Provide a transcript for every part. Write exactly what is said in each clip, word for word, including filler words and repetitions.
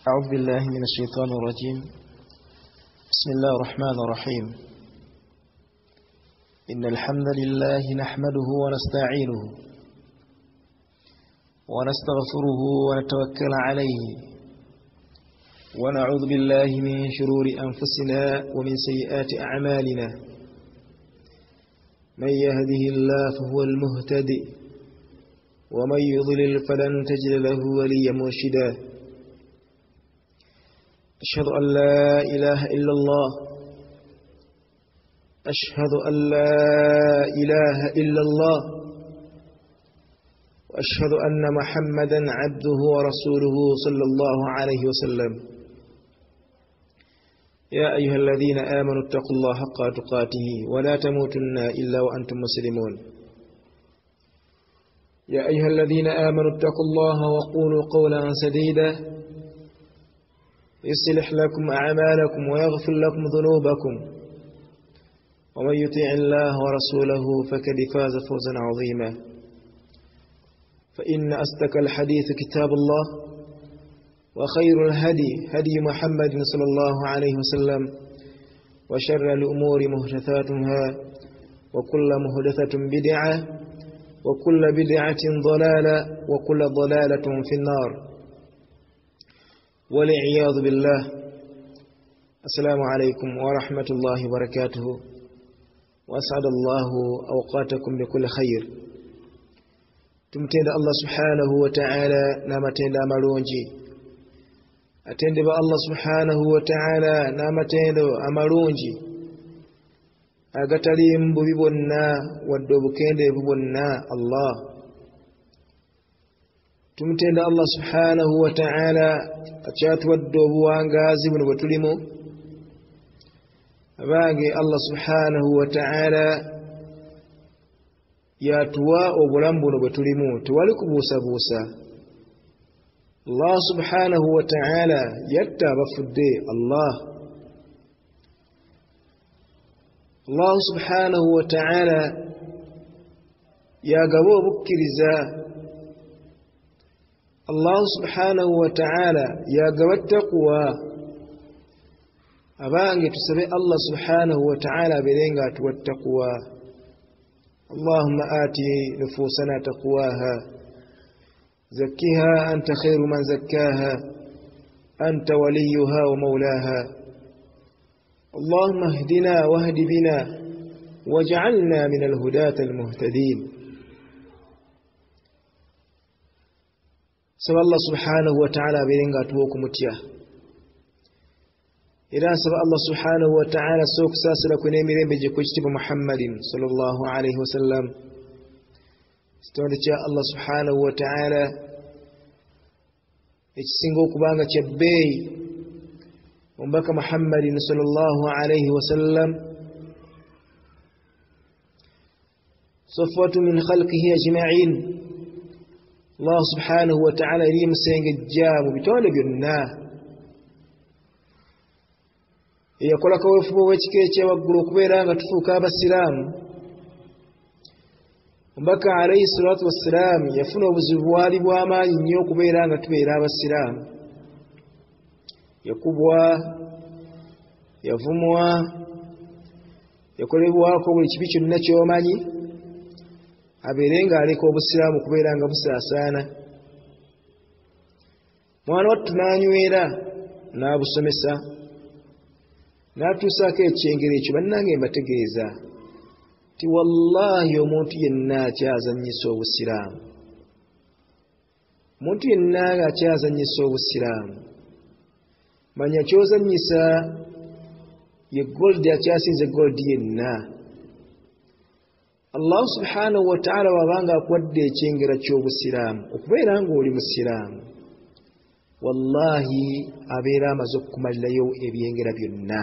أعوذ بالله من الشيطان الرجيم. بسم الله الرحمن الرحيم. إن الحمد لله نحمده ونستعينه ونستغفره ونتوكل عليه ونعوذ بالله من شرور أنفسنا ومن سيئات أعمالنا. من يهده الله فهو المهتدي ومن يضلل فلن تجد له وليا مرشدا. أشهد أن لا إله إلا الله أشهد أن لا إله إلا الله وأشهد أن محمدا عبده ورسوله صلى الله عليه وسلم. يا أيها الذين آمنوا اتقوا الله حق تقاته ولا تموتن إلا وأنتم مسلمون. يا أيها الذين آمنوا اتقوا الله وقولوا قولا سديدا يصلح لكم أعمالكم ويغفر لكم ذنوبكم ومن يطيع الله ورسوله فقد فاز فوزا عظيما. فإن أصدق الحديث كتاب الله وخير الهدي هدي محمد صلى الله عليه وسلم وشر الأمور محدثاتها وكل محدثة بدعة وكل بدعة ضلالة وكل ضلالة في النار والعياذ بالله. السلام عليكم ورحمة الله وبركاته وأسعد الله أوقاتكم بكل خير. تمتند الله سبحانه وتعالى نامتند أمرونجي أتند الله سبحانه وتعالى نامتند أمرونجي أغتليم ببنا ودوبكند ببنا الله. tumtenda Allah subhanahu wa ta'ala akyatuwadde obuwangazi buno bwe tulimu abange Allah subhanahu wa ta'ala yatuwa obulamu buno bwe tulimu tewali kubuusabuusa. Allah subhanahu wa ta'ala yatta abafudde. Allah Allah subhanahu wa ta'ala yagaba obukkiriza. Allah subhanahu wa ta'ala yagaba taqwa. abange tusabe Allah subhanahu wa ta'ala berenga atuwa taqwa. Allahumma ati nufusana taqwaha zakkiha anta khairu man zakkaha anta waliyuha wa mawlaha. Allahumma ihdina wahdi bina waj'alna min al-hudati al-muhtadin. saba Allah subhanahu wa ta'ala berenga atuwa okumutya era saba Allah subhanahu wa ta'ala sokusasira ku n'emirembe gye ku ekitiibwa Muhammadin sallallahu alayhi wasallam kitonde kya Allah subhanahu wa ta'ala ekisinga okubanga kya bbeeyi omubaka Muhammadin sallallahu alayhi wasallam safwatu min khalqihi ajma'in. Allah subhanahu wa ta'ala eri musengejja mu bitonde byonna eyakola kaweefube w'ekika ekyewaggulu okubeera nga tufuuka abasiraamu. omubaka alayhi salatu wassalaam yafuna obuzibu bwali bw'amaanyi nnyo okubeera nga tubeera abasiraamu. yakubwa, yavumwa, yakolebwako buli kibi kyonna ky'omanyi abeere ng'aleka obusiraamu okubeera nga busaasaana. mwana wattu n'anywera n'abusomesa n'atuusaako ekyengero ekyo. bannange mbategeeza ti wallahi omuntu yenna akyazannyisa obusiraamu omuntu yenna ng'akyazannyisa obusiraamu manya ky'ozannyisa ye goldi akyasinze goldi yenna. Allah subhanahu wa ta'ala wabanga akuwadde ekyengera ky'obusiraamu okubeera ng'oli musiraamu wallahi abeera amaze okukumalirayo ebyengera byonna.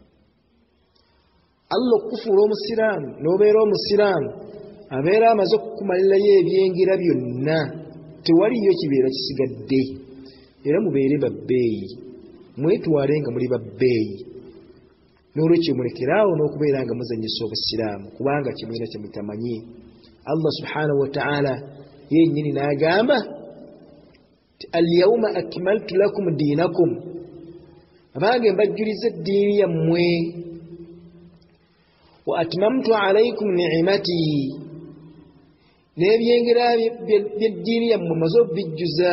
Allah okufuula omusiraamu n'obeera omusiraamu abeera amaze okukumalirayo ebyengera byonna. tewaliyo kibeera kisigadde. era mubeere babbeeyi mwetwale nga muli babbeeyi n'olwekyo mulekeraawo n'okubeera nga muzannyisa obusiraamu kubanga kimwena kye mutamanyi. Allah subhanahu wa ta'ala yennyini n'agamba alyawma akmaltu lakum dinakum abange mbajjuliza eddiini yammwe wa atmamtu alaykum ni'mati n'ebyengera by'eddiini yammwe maze okubijjuza.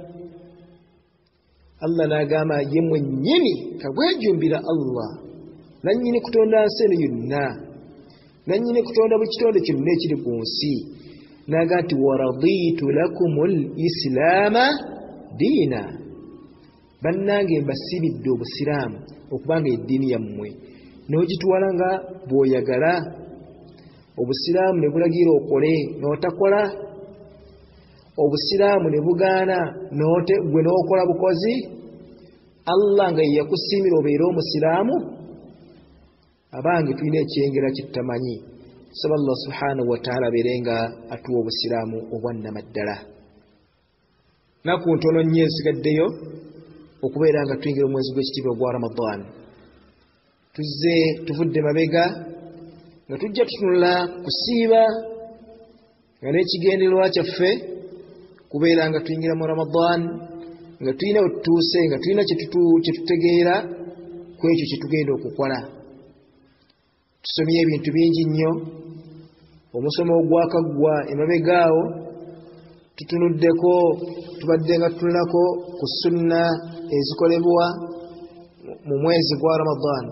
Allah n'agamba ye mwennyini kagwejumbira Allah nannyini kutonda nsi eno yonna nannyini kutonda buli kitonde kyonna ekiri ku nsi n'agamba nti waraditu lakumul islaama diina bannange mbasibidde obusiraamu okubanga eddiini yammwe n'ogitwala nga bw'oyagala. Obusiraamu ne bulagira okole n'otakola, obusiraamu ne bugaana gwe n'okola bukozi. Allah nga ye yakusiimira obeere omusiraamu. Abange tulina ekyengera kitamanyi. Saba Allah subhanahu wa ta'ala abeere nga atuwa obusiraamu obwannama ddala. Naku ntono nnyo ezigaddeyo okubeera nga tuyingira omwezi gw'ekitiibwa gwa Ramadan. Tuzze tuvudde mabega nga tujja tutunula kusiiba nga n'ekigendererwa kyaffe kubeera nga tuyingira mu Ramadan nga tulina wetutuuse nga tulina kyetutegeera ku ekyo kyetugenda okukola. Tusomye ebintu bingi nnyo. Omusomo ogwakaggwa emabegaawo tutunuddeko, tubadde nga tutunulako ku sunna ezikolebwa mu mwezi gwa Ramadan.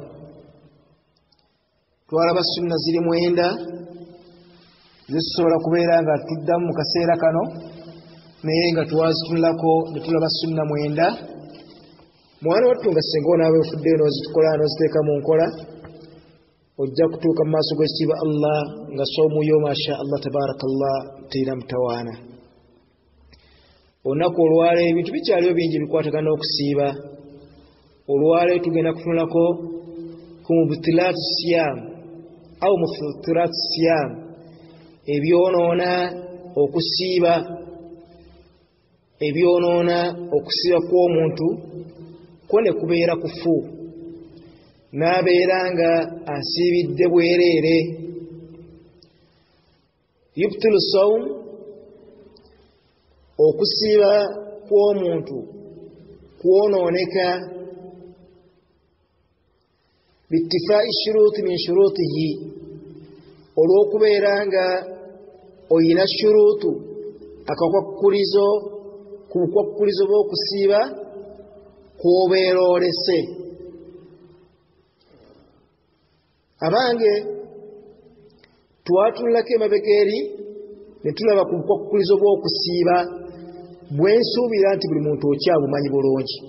Twalaba sunna ziri mwenda zisobola kubeera nga tuddamu mu kaseera kano, naye nga twazitunulako ne tulaba sunna mwenda. Mwana wattu nga singa onaabe ofuddeyo n'ozitukola n'oziteeka mu nkola, ojja kutuuka mu maaso g'ekitiibwa Allah nga soomu yo masha Allah tabarakallah terina mutawaana. Olunaku olwaleero ebintu bikyaliyo bingi bikwatagana n'okusiiba. Olwaleero tugenda kutunulako ku mubtilaatu siyam au mufutiraatu siyam, ebyonoona okusiiba, ebyonoona okusiiba kw'omuntu kwo ne kubeera kufu n'abeera nga asiibidde bwereere. Yubtilu sawm, okusiiba kw'omuntu kwonooneka bittifaa'i shuruuti min shuruutihi, olw'okubeera nga oyina shuruutu akakwakkulizo ku bukwakkulizo bw'okusiiba kw'obeera olese. Abange twatunulako emabega eri ne tulaba ku bukwakkulizo bw'okusiiba bwe nsuubira nti buli muntu okyabumanyi bulungi.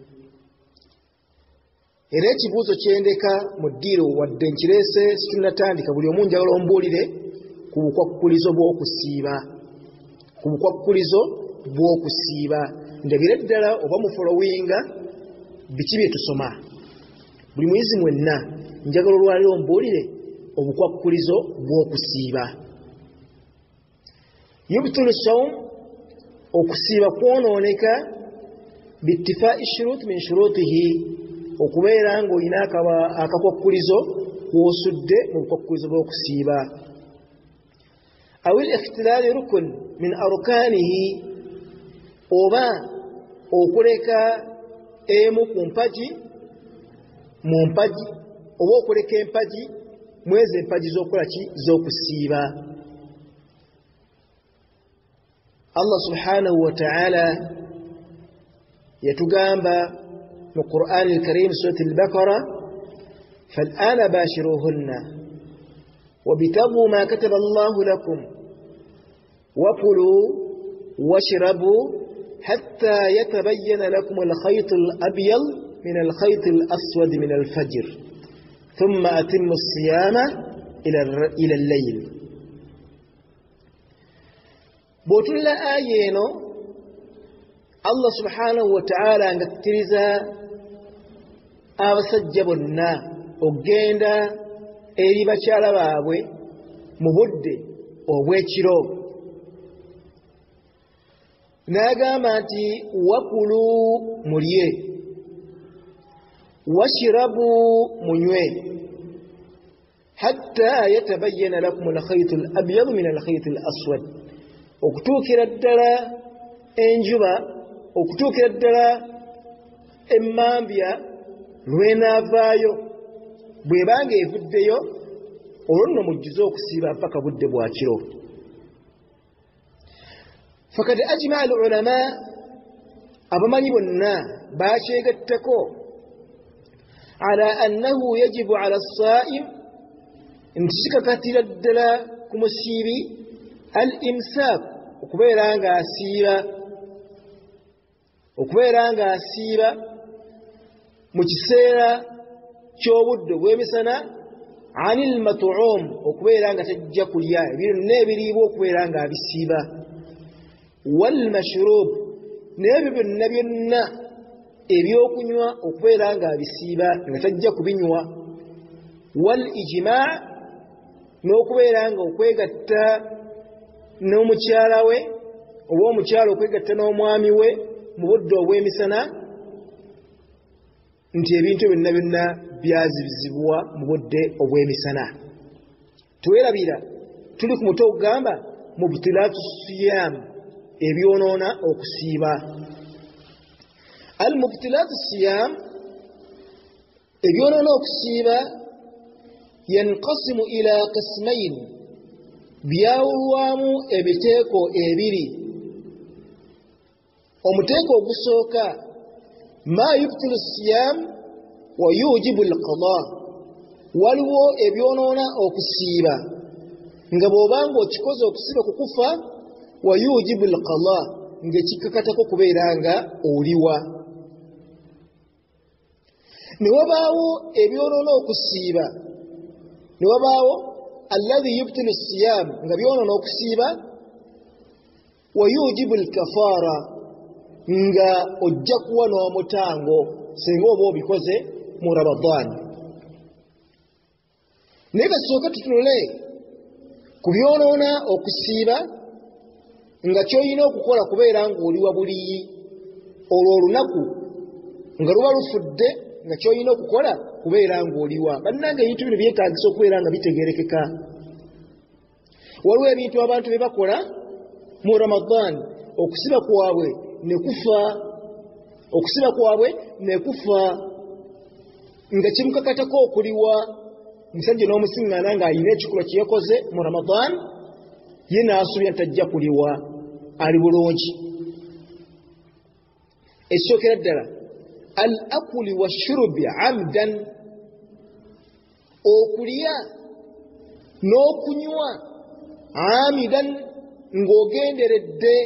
Era ekibuuzo kyendeka mu ddiiro wadde nkireese situnnatandika, buli omu njagala ombuulire ku bukwakkulizo bw'okusiiba, ku bukwakkulizo bw'okusiiba. Ndabira ddala oba mu followinga biki bye tusoma. Buli muyizi mwenna njagala olwaliro ombuulire obukwakkulizo bw'okusiiba. Yubtilu sawm, okusiiba kwonooneka bittifaa'i shuruuti min shuruutihi, okubeera ng'olina akakwakkulizo kw'osudde mu bukwakkulizo bw'okusiiba. Awil ikhtilaali rukun min arkaanihi, oba okuleka emu ku mpagi mu mpagi, oba okuleka empagi mwezi empagi z'okukola ki z'okusiiba. Allah subhanahu wa ta'ala yatugamba mu Qur'an al-Karim surati al-Baqara, فالآن باشروهن وابتغوا ما كتب الله لكم وكلوا واشربوا حتى يتبين لكم الخيط الأبيض من الخيط الأسود من الفجر ثم أتموا الصيام إلى الليل. بوتل آيينو الله سبحانه وتعالى نكترزا abasajjabonna ogenda eri bakyala baabwe mu budde obw'ekiro, n'agamba nti wakulu mulye, washirabu munywe, hatta yatabayyana lakum alkhaytu alabyadu min alkhayti alaswad, okutuukira ddala enjuba okutuukira ddala emmambya lwenaavaayo bw'ebanga evuddeyo olwo nno mujjuze okusiiba mpaka budde bwa kiro. fakad ajmaa al ulama abamanyi bonna bakyegattako ala annahu yajibu ala saim nti kikakatira ddala ku musiibi al imsaak okubeera nga asiiba okubeera nga asiiba mu kiseera ky'obudde bw'emisana anil mat'um okubeera nga tajja kulya ebironna ebiriibwa okubeera nga abisiiba wal mashrub n'ebyo byonna byonna ebyokunywa okubeera nga abisiiba nga tajja kubinywa wal ijmaa n'okubeera nga okwegatta n'omukyala we oba omukyala okwegatta n'omwami we mu budde obw'emisana nti ebintu byonna byonna byazibizibwa mu budde obw'emisana. Tuwerabira tuli ku muto ogugamba mubtilaatu siyam ebyonoona okusiiba. al mubtilaatu siyam ebyonoona okusiiba yanqasimu ila qismayn byawulwamu ebiteeko ebiri. omuteeko ogusooka ma yubtilu siyam wa yujibu alqada, waliwo ebyonoona okusiiba nga bw'obanga okikoze okusiiba kukufa, wa yujibu alqada ng'ekikkakatako kubeera nga oliwa. ne wabaawo ebyonoona okusiiba, ne wabaawo alladhi yubtilu siyam nga byonoona okusiiba, wa yujibu alkafaara nga ojja kuwa n'omutango singa oba obikoze mu Ramadan. naye kasooka tutunule ku byonoona okusiiba nga ky'olina okukola kubeera ng'oliwa buliyi olwo olunaku nga luba lufudde nga ky'olina okukola kubeera ng'oliwa. bannange ebintu bino byetaagisa okubeera nga bitegeerekeka. waliwo ebintu abantu bye bakola mu Ramadan okusiba kwabwe ne kufa okusiba kwabwe ne kufa nga kimukakatako okuliwa. omusajja n'omusiŋŋaana ng'alina ekikolwa kye yakoze mu Ramadan ye n'asubya ntajja kuliwa, ali bulungi. ekisookera ddala al akuli washurubi amdan, okulya n'okunywa amidan ng'ogenderedde,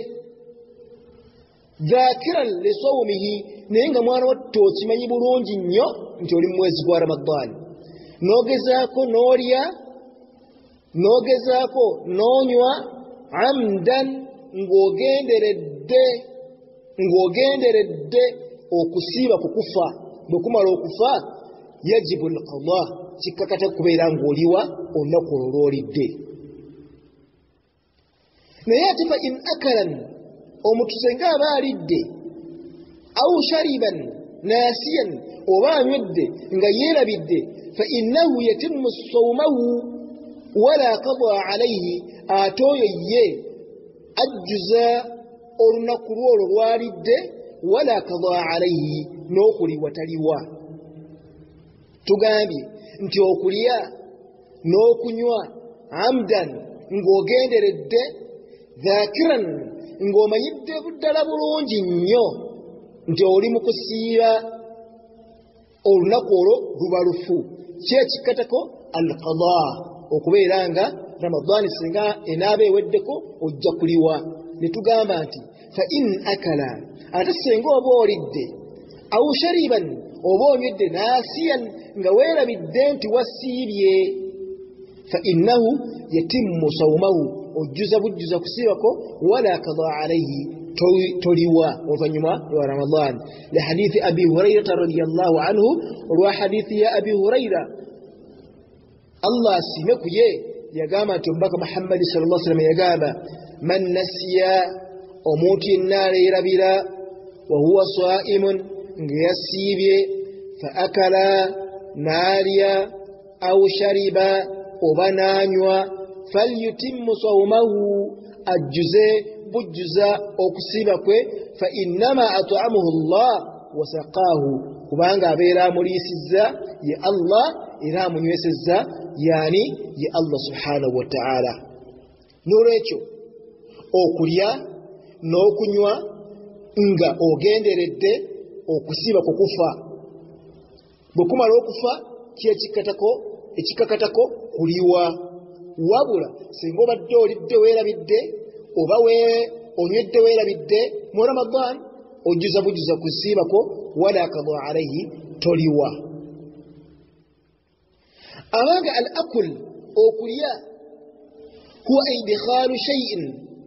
dhakiran li sawmihi, naye nga mwana wattu okimanyi bulungi nnyo nti oli mu mwezi gwa Ramadan, n'ogezaako n'olya n'ogezaako n'onywa amdan ng'ogenderedde ng'ogenderedde okusiiba kukufa. bwe kumala okufa yajibu alqada, kikkakata kubeera ng'oliwa olunaku olwo lw'olidde. naye ate fa in akalan, omuntu senga aba alidde, au shariban nasiyan, oba anywedde nga yeerabidde, fa innahu yatimmu sawmahu wala qada alayhi, ate oyo ye ajjuza olunaku lwolwo lwalidde, wala qada alayhi, n'okuliwa taliwa. tugambye nti okulya n'okunywa amdan ng'ogenderedde, dhakiran ng'omanyidde buddala bulungi nnyo nti oli mu kusiiba olunaku olwo luba lufu, kyekikkatako alqada, okubeera nga Ramadan singa enaaba eweddeko ojja kuliwa. ne tugamba nti fa in akala, ate singa oba olidde, au shariban, oba onywedde naasiyan nga weerabidde nti wasiibye, fa innahu yatimmu sawmahu, ojjuza bujjuza kusiibako, wala qada alayhi, toliwa oluvannyuma lwa Ramadan. li hadithi abi hurairata radiyallahu anhu, olwa hadithi ya abi hurayra Allah asiime ku ye, yagamba nti omubaka Muhammadi sallallahu alaihi wasallam yagamba, man nasiya, omuntu yenna aleerabira, wa huwa saimun, nga yasiibye, fa akala, n'alya, au shariba, oba n'anywa, falyutimmu sawmahu, ajjuze bujjuza okusiiba kwe fa innama at'amahu Allah wa saqahu kubanga abeera amuliisizza ye Allah era amunywesezza yani ye Allah subhanahu wa ta'ala. N'olwekyo okulya n'okunywa nga ogenderedde okusiiba kukufa bwe kumala okufa kyekikatako ekikakatako kuliwa wabula singa obadde olidde weerabidde oba we onywedde weerabidde mu Ramadan ojjuza bujjuza kusiibako wala qada alayhi toliwa. Abanga al akul okulya huwa idkhalu shay'in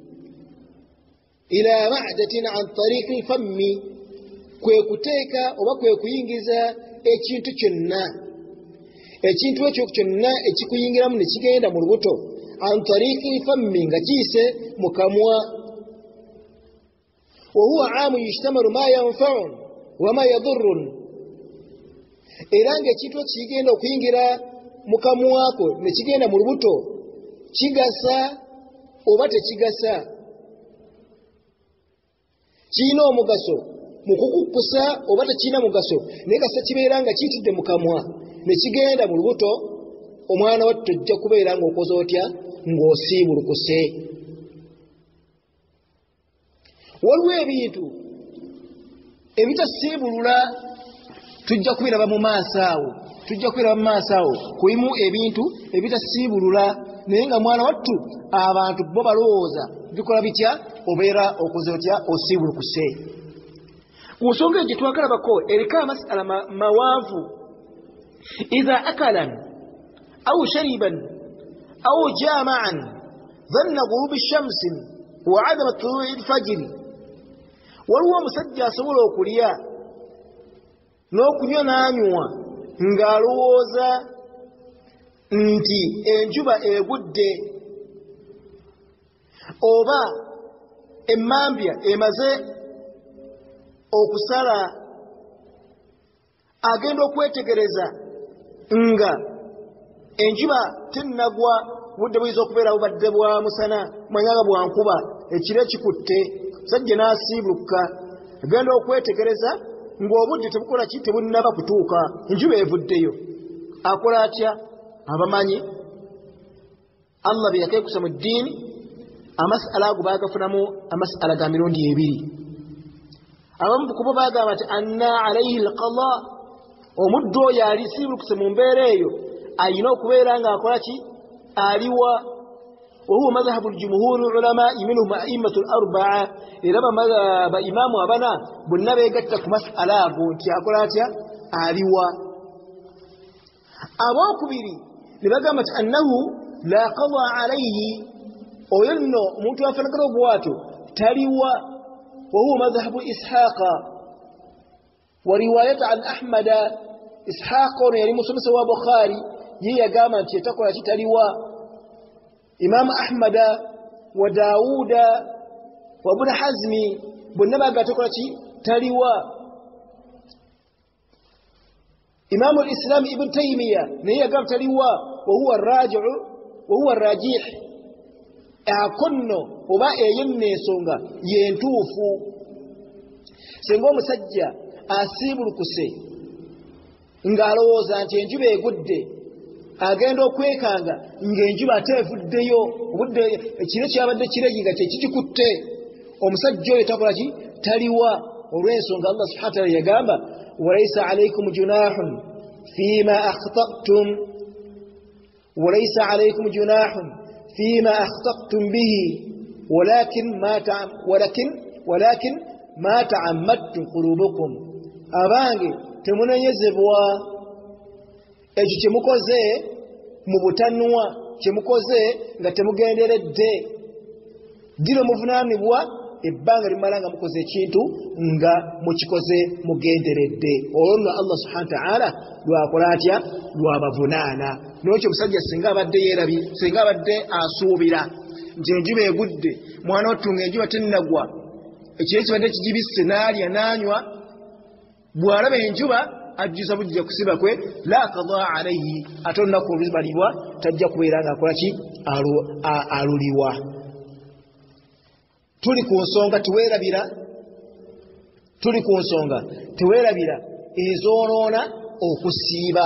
ila ma'datin an tariqi fammi kwe kuteeka oba kwe kuyingiza ekintu kyonna ekintu ekyo kyonna ekikuyingiramu ne kigenda mu lubuto an tariqi fammi nga kiyise mu kamwa wa huwa aamu yishtamalu ma yanfa'u wa ma yadurrun era nga ekintu kigenda okuyingira mu kamwako ne kigenda mu lubuto kigasa oba tekigasa kiina omugaso mu kukukusa oba tekiina mugaso naye kasa kibeera nga kiyitidde mu kamwa ne kigenda mu lubuto omwana wattu ojja kubeera ng'okoze otya ng'osiibulukuse. Waliwo ebintu ebitasiibulula tujja kubiraba mu maaso awo tujja kubiraba mu maaso awo kulimu ebintu ebitasiibulula naye nga mwana wattu abantu bo balowooza bikola bitya obeera okoze otya osiibulukuse. Ku nsonga egyo twagalabako eriko amasala mawanvu idha akalan au shariban au jama'an dhanna ghurubi shamsin wa adama tulu'i al-fajri. Waliwo omusajja asobola okulya n'okunywa n'anywa ng'alowooza nti enjuba egudde oba emmambya emaze okusala agenda okwetegereza nga enjuba tennagwa budde buyinza okubeera bubadde bwa musana mwanyaga bwa nkuba ekire kikutte sajja n'asiibuluka agenda okwetegereza ng'obudde tebukola ki tebunnaba kutuuka enjuba evuddeyo akola atya? Abamanyi Allah bye yakeekusa mu ddiini amasala ago baagafunamu amasala ga mirundi ebiri. Abamu kubo baagamba nti anna alayhi alqada omuddu oyo alisiibulukuse mu mbeera eyo ayina okubeera ng'akola ki aliwa. وهو مذهب الجمهور العلماء منهم أئمة الأربعة إلى مذهب إمام أبنا بالنبي قتك مسألة بنتي أقول هاتيا آلوا أبو كبيري لبقامت أنه لا قضى عليه ويلنو متوافى القربوات تلوا وهو مذهب إسحاق ورواية عن أحمد إسحاق يعني مسلم سوى بخاري هي قامت تقول تلوا إمام أحمد وداود وابن حزم بنبا قاتل تلوا إمام الإسلام ابن تيمية نهي قام تلوا وهو الراجع وهو الراجح أكنو وما يني سونغا ينتوفو سنغو مسجى أسيب الكسي ngaloza nti enjuba egudde agenda okwekanga ng'enjuba atevuddeyo obudde ekiro kyabadde kireginga kyekikikutte omusajja oyo takola ki taliwa olw'ensonga Allah subhanahu wa ta'ala yagamba walaysa alaykum junahun fima akhtatum walaysa alaykum junahun fima akhtatum bihi walakin ma ta'am walakin walakin ma ta'ammadtum qulubukum abange temunanyezebwa ekyo kyemukoze mu butanwa kyemukoze nga temugenderedde diro muvunaanibwa ebbanga limala nga mukoze ekintu nga mukikoze mugenderedde olwo Allah subhanahu wa ta'ala lwakola atya lwabavunaana. N'ekyo omusajja singa abadde yeerabi singa abadde asuubira nti enjuba egudde mwana wattu ng'enjuba tennagwa ekiro kibadde kigibisse n'alya n'anywa bw'alaba enjuba ajjuza bujja kusiba kwe la qada alayhi ate olunaku olubalibwa tajja kubeera ng'akola ki aluliwa. tuli ku nsonga teweerabira tuli ku nsonga teweerabira ezoonoona okusiiba.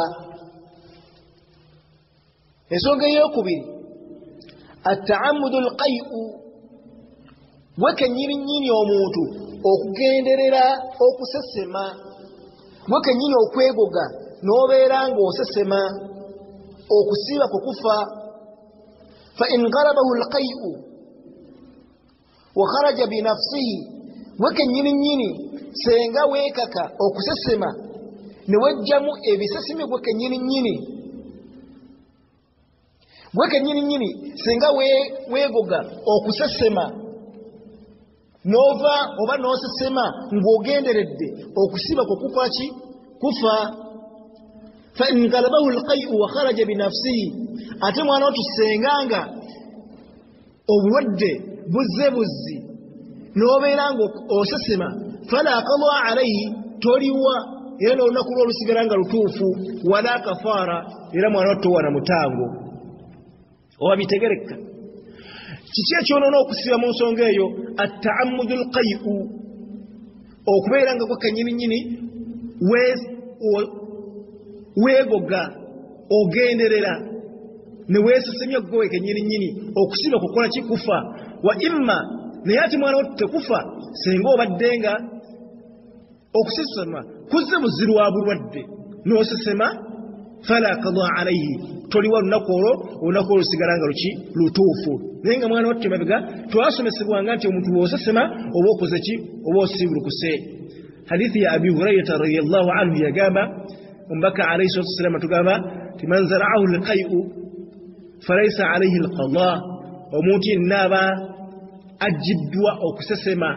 ensonga ey'okubiri atta'ammudu alqay'u wekennyininyini omuntu okugenderera okusesema wekennyini okwegoga n'obeera ng'osesema okusiiba kukufa. fa in ghalabahu alqay'u wa kharaja binafsihi wekennyininyini senga weekaka okusesema ne wajjamu ebisesime gwekennyininyini gwekennyininyini senga weegoga okusesema nova oba n'osesema ng'ogenderedde okusiba kukufa ki kufa. fa in ghalabahu alqay'u wa kharaja binafsihi ate mwana wo tusenganga obulwadde buzze buzzi n'obeera ng'osesema fala qada alayhi toliwa era n'olunaku lwo lusigala nga lutuufu wala kafaara era mwana wo towa na mutango. oba bitegereka kiki ekyonoona okusiba mu nsonga eyo atta'ammudu alqay'u okubeera nga gwekennyininyini weegoga ogenderera ne weesesemya gwe wekennyininyini okusiba kukola kikufa. wa imma naye ati mwana wo tekufa senga obadde nga okusesema kuzze buziru wa bulwadde n'osesema fala qada alayhi toliwa lunaku olwo olunaku olwo lusigala nga luki lutuufu. naye nga mwana watte mabega twasomesebwanga nti omuntu bw'osesema oba okoze ki oba osibulukuse. hadithi ya abi hurairata radiyallahu anhu yagamba omubaka alayhi salatu wassalam atugamba ti man zara'ahu alqay'u falaysa alayhi alqada omuntu yenna aba ajjiddwa okusesema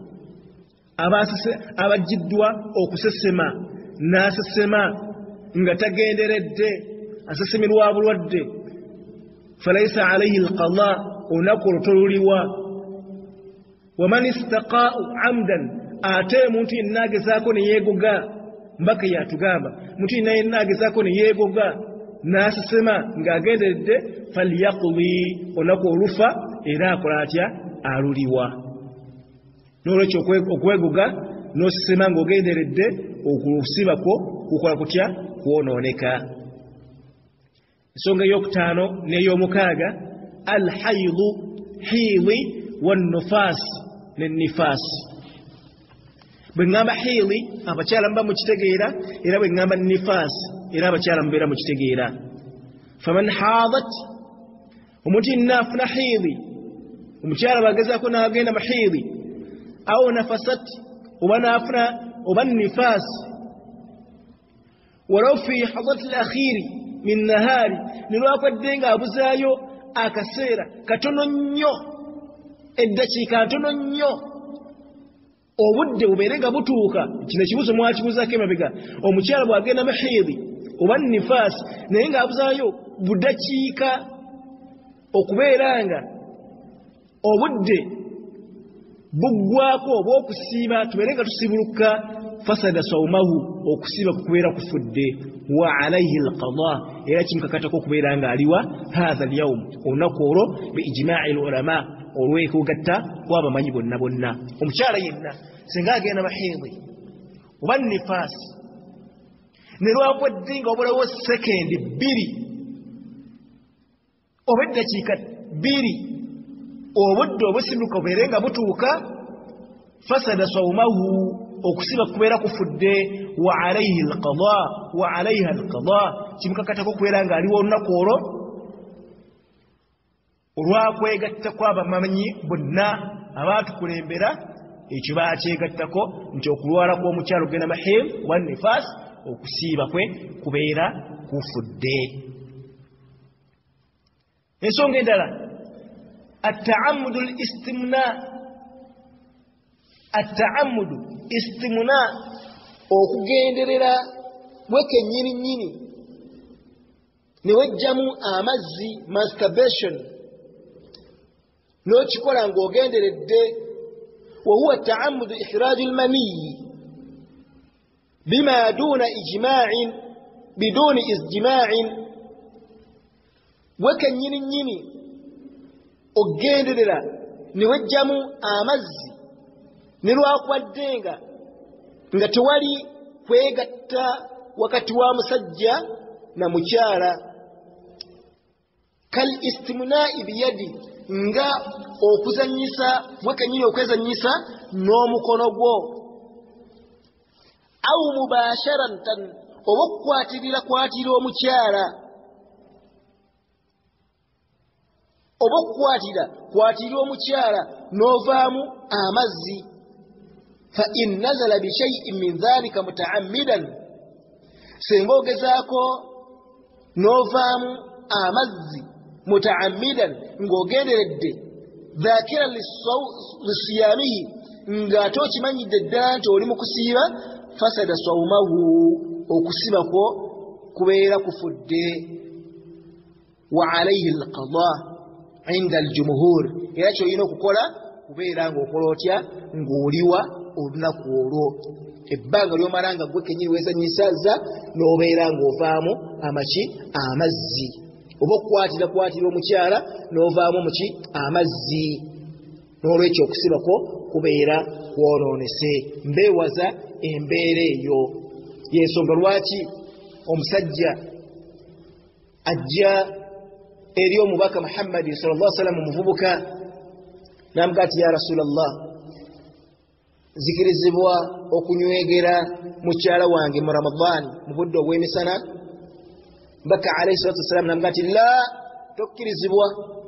abajjiddwa okusesema n'asesema nga tagenderedde asesemerwa bulwadde falaysa alayhi alqada olunaku olwo toluliwa. waman istaqaa'u amdan ate omuntu yenna agezaako ne yeegoga mbaka yatugamba omuntu yenna agezaako ne yeegoga n'asesema ng'agenderedde falyaqdi olunaku olufa era akola atya aluliwa. n'olwekyo okwegoga n'osesema ng'ogenderedde okusiba kwo kukola kutya kwonooneka. ensonga ey'okutaano n'ey'omukaaga alhaydu hiili wannufaasi n'ennifaasi. bwe ŋŋamba hiili abakyala muba mukitegeera era bwe ŋŋamba nifaasi era abakyala mubeera mukitegeera. faman haadat omuntu yenna afuna hiili omukyala bwagezaako n'agenda mu hiili awo nafasat oba n'afuna oba nifaasi walaw fi hadati alakhiri min nahaari ne lwakwadde ng'abuzaayo akaseera katono nnyo eddakiika ntono nnyo obudde bubeere nga butuuka. kino ekibuzo mwakibuzaako emabega omukyala bw'agenda mu hiidi oba nifaasi naye ng'abuzaayo buddakiika okubeera nga obudde buggwako oba okusiiba tubeere nga tusibuluka fasada sawmahu okusiiba kukubeera kufudde wa alayhi alqada era kimukakatako okubeera nga aliwa hatha alyawm olunaku olwo biijma'i alulama olwekugatta kwabamanyi bonna bonna. omukyala yenna singa agenda mahiidi oba nifaasi ne lwakwadde nga obulawo sekendi bbiri oba eddakiika bbiri obudde obusibuka bubeere nga butuuka fasada sawmahu okusiba kubeera kufudde wa alayhi alqada wa alayha alqada kimukakatako okubeera nga aliwo olunaku olwo olwakwegatta kw'abamanyi bonna abaatukulembera ekyo baakyegattako nti okulwala kw'omukyalo ogenda mahim wa nifaas okusiiba kwe kubeera kufudde. ensonga endala atta'ammudu al-istimna atta'ammudu istimna okugenderera wekennyininyini ne wejjamu amazzi masturbation n'okikola ng'ogenderedde wa huwa ta'ammudu ikhraji al-maniyyi bima duna ijma'in biduni ijma'in wekennyininyini ogenderera niwejjamu amazzi ne lwakwaddenga nga tewali kwegatta wakati wa musajja na mukyala. Kal istimna'i biyadi, nga okuzanyisa wakanyini okwezanyisa n'omukono gwo. Au mubasharatan, oba okukwatirira kwatira omukyala, oba okukwatira kwatira omukyala n'ovaamu amazzi. Fa in nazala bi shay'in min dhalika muta'ammidan, senga ogezaako n'ovaamu amazzi muta'ammidan ng'ogenderedde, dhakira lisiyamihi, ng'ate okimanyidde ddala nti oli mu kusiiba, fasada sawmahu, okusiba kwo kubeera kufudde. Wa alayhi alqada inda aljumhur, era kyolina okukola kubeera ng'okola otya, ng'oliwa olunaku olwo. Ebbanga ly'omala nga gwe kenyini weezanyisazza n'obeera ng'ovaamu amaki amazzi, oba okukwatira kwatira omukyala n'ovaamu muki amazzi. N'olwekyo okusiba kwo kubeera kwonoonese. Mbeewaza embeera eyo. Y'ensonga lwaki omusajja ajja eri omubaka Muhammad sallallahu alaihi wasallam, omuvubuka, n'amugaa ati ya Rasulallah, zikirizibwa okunywegera mukyala wange mu Ramadhan mu budde obw'emisana? Baka alayhi salatu wassalam n'amugaa ati la, tokkirizibwa.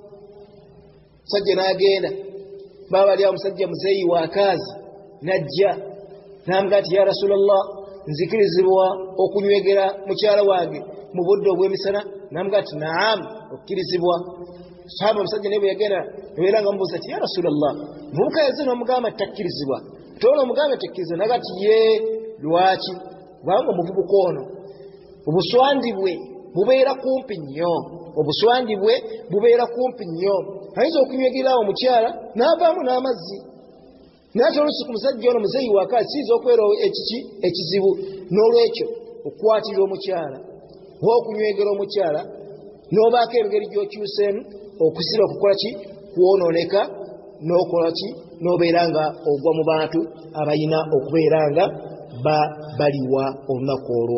Musajja n'agenda, baba ali omusajja muzeeyi wa kaazi, najja n'amugaa ati ya Rasulallah, nzikirizibwa okunywegera mukyala wange mu budde obw'emisana? N'amugaa ati naam, okkirizibwa. Sahaba omusajja naye bwe yagenda nebeera nga mubuuza ati ya Rasulallah, muvubuka yazze n'omugamba takkirizibwa, toona omugamba takkirizibwa. Naga ati ye, lwaki? Kubanga omuvubuka ono obuswandi bwe bubeera kumpi nnyo, obuswandi bwe bubeera kumpi nnyo. Ayinza okunywegera omukyala n'avaamu n'amazzi. Naye ate oluusi ku musajja ono muzeeyi wa kaasi kiyinza okubeera ekiki ekizibu. N'olwekyo okukwatirira omukyala oba okunywegera omukyala n'obaako engeri gy'okyuseemu, okusiba okukola ki, kwonooneka, n'okola ki, n'obeera nga ogwa mu bantu abayina okubeera nga ba baliwa olunaku olwo.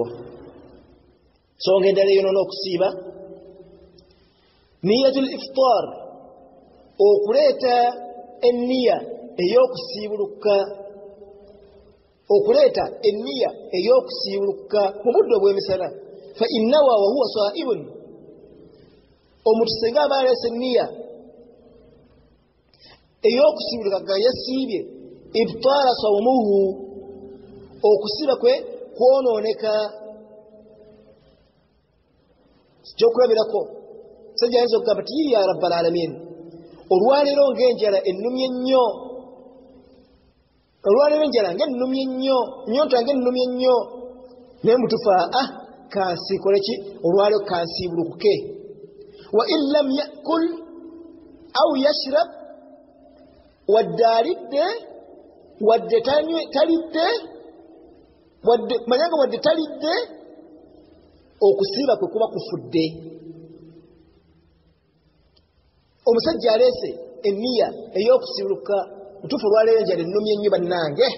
Nsonga endala eyo n'okusiiba, niyatul iftar, okuleeta enniya ey'okusiibuluka, okuleeta enniya ey'okusiibuluka mu budde obw'emisana. Fa innawa wa huwa saa'ibun, omuntu senga aba aleese enniya ey'okusiibuluka nga yasiibye, ibtaala sawmuhu, okusiba kwe kwonooneka. Ekyokulabirako, sajja ayinza okugamba ti ya rabbal alamin, olwaleero ng'enjala ennumye ennyo, olwaleero enjala ng'ennumye ennyo, nnyonta ng'ennumye ennyo, naye mutufa ah kansiikole ki, olwaleero kansiibulukuke. Wa in lam yakul aw yashrab, wadde alidde wadde talidde, wadde manyanga wadde talidde, okusiiba kwe kuba kufudde. Omusajja aleese enniya ey'okusiibuluka, mutuufu olwaleero enjala ennumye ennyo bannange,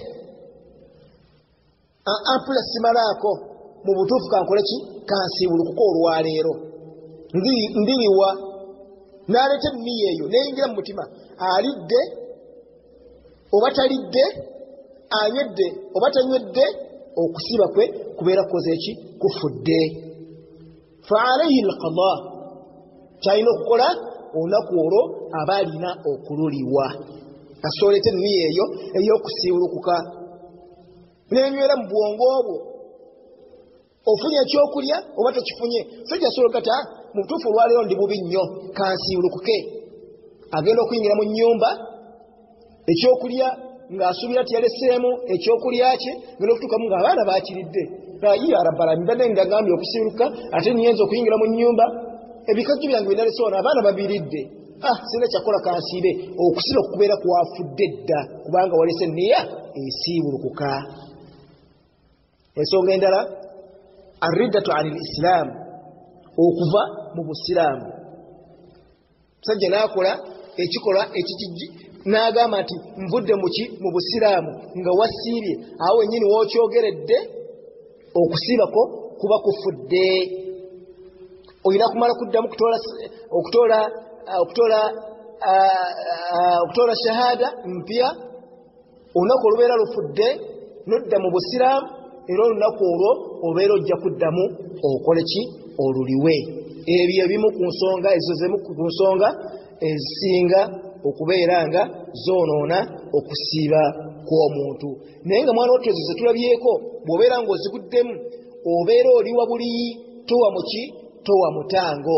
ampula simalaako, mu butuufu kankole ki, kansiibulukuka olwaleero, ndiriwa. N'aleeta enniya eyo n'eyingira mu mutima, alidde oba talidde, anywedde oba tanywedde, okusiiba kwe kubeera kukoze eki, kufudde. Fa alayhi alqada, kyalina okukola olunaku olwo aba alina okululiwa. Asooleta enniya eyo ey'okusiibulukuka, n'enywera mu bwongo obwo, ofunye ekyokulya oba tokifunye. Sajja asobola kata mu butuufu olwaleero ndi bubi nnyo, kansiibulukuke. Agenda okuyingira mu nnyumba, ekyokulya ng'asuubira ti yaleseemu ekyokulya kye, ngenda okutuukamu ng'abaana baakiridde. Ye arabbala mbadde ndagambye okusiibuluka, ate nyenza okuyingira mu nnyumba, ebikajjo byange binalese wano, abaana babiridde. Ah, sina kyakola kansiibe. Okusiba kubeera kwafudde dda, kubanga walese enniya esiibulukuka. Ensonga endala, arriddatu anil islam, okuva mu busiraamu. Musajja n'akola ekikolwa n'agamba nti nvudde muki mu busiraamu nga wasiibye awo wennyini wookyogeredde okusiibako kuba kufudde. Olina kumala kuddamu okutoola okutoola okutoola shahada mpya, olunaku olubeera lufudde nodda mu busiraamu, era olunaku olwo obeera ojja kuddamu okole ki oluliwe. Ebyo ebimu ku nsonga ezo zemu ku nsonga ezisinga okubeera nga zoonoona okusiiba kw'omuntu. Naye nga mwana wattu ezo ze tulabyeko bw'obeera ng'oziguddemu obeera oli wa buliyi, towa muki towa mutango.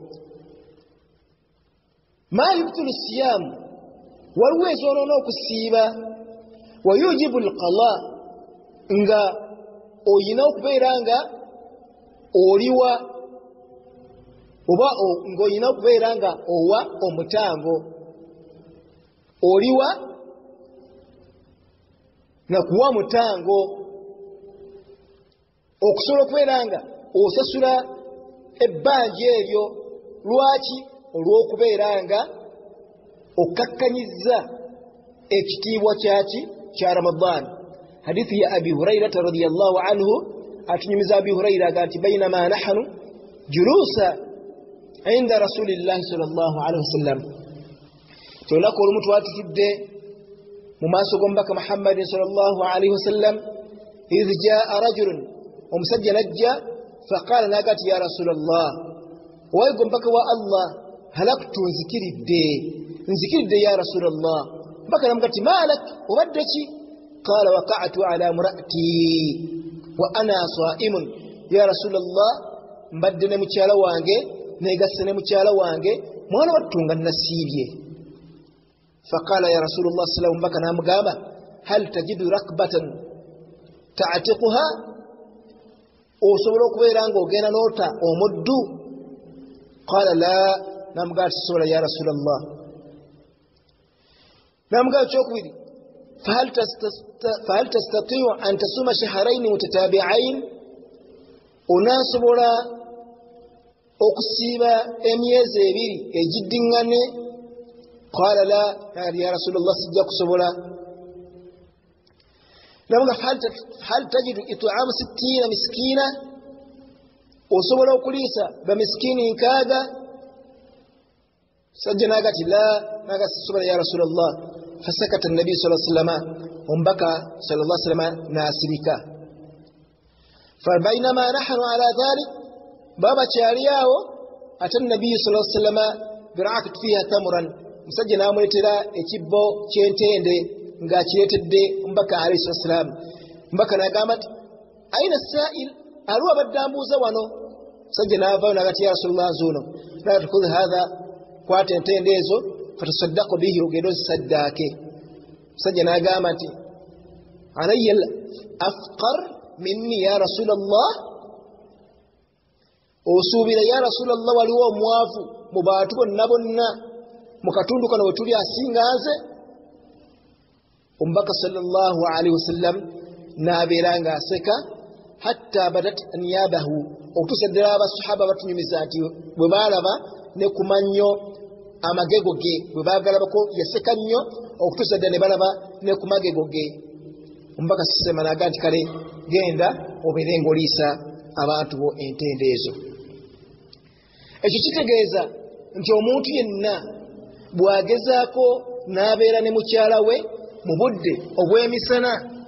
Ma yubtilu siyaamu, waliwo ezoonoona okusiiba. Wa yujibu alqada, nga oyina okubeera nga oliwa oba ng'olina okubeera nga owa omutango. Oliwa na kuwa mutango, okusobola okubeera nga osasula ebbanja eryo. Lwaki? Olw'okubeera nga okkakkanyizza ekitiibwa kyaki kya Ramadan. Hadithi ya Abi Hurairata radiyallahu anhu atunyumiza Abi Huraira aga nti bainama nahnu julusa inda rasulillahi sallallahu alaihi wasallam, tolako olumu twatutudde mu maaso g'omubaka Muhammadin sallallahu alaihi wasallam, idh jaa rajulun, omusajja najja, faqala nagati ya rasulallah, owaye g'omubaka wa Allah, halaktu nzikiridde nzikiridde ya rasulallah. Mpaka namugati malak, obadde ki? Qala waqa'tu ala mura'ati wa ana sa'imun, ya rasulallah, mbadde ne mukyala wange negasse ne mukyala wange, mwana wattu nga nasiibye. Faqala ya rasulullah sallallahu alaihi wasallam, namugamba hal tajidu rakbatan ta'tiquha, osobola okubeera nga ogenda noota omuddu? Qala la, namugamba tisobola ya rasulallah. Namugamba kyokubiri, fahal tastati'u an tasuma shahrayn mutatabi'ain, onasobola okusiiba emyezi ebiri egiddiŋŋane? Qala la, ya rasulallah, sijja kusobola. Namugamba hal tajidu it'amu sittina miskina, osobola okuliisa bamiskini nkaaga? Sajja nagati la, naga sisobola ya rasulallah. Fasakata nabi sallallahu alaihi wasallam, ombaka sallallahu alaihi wasallam nasirika. Fabainama nahnu ala dhalik, baba kyaliyawo ate nabi sallallahu alaihi wasallam bira'at fiha tamran, musajja namuletera ekibbo kyentende nga kiretedde mbaka alayhi wasallam. Mbaka nagamba ati aina sa'il, aliwo abadambuuza wano? Musajja navayo nagati ya rasulullah, zuno nagati khudh hadha, kwata entende ezo, fatasaddaqu bihi, ogenda ozisaddaake. Musajja nagamba nti alayya afqar minni ya rasulallah, osuubira ya rasulallah waliwo omwavu mu bantu bonna bonna mu katundu kano we tuli asinga nze? Omubaka sallallahu alaihi wasallam n'abeera ng'aseka, hatta badat anyabahu, okutuusa ddala abasahaba batunyumiza nti bwe baalaba ne ku mannyo amagego ge bwe baagalabako yaseka nnyo, okutuusa ddala ne balaba ne ku magego ge. Omubaka sisema naga nti kale genda obeere ng'oliisa abantu bo entende ezo. Ekyo kitegeeza nti omuntu yenna bw'agezaako n'abeera ne mukyala we mu budde obw'emisana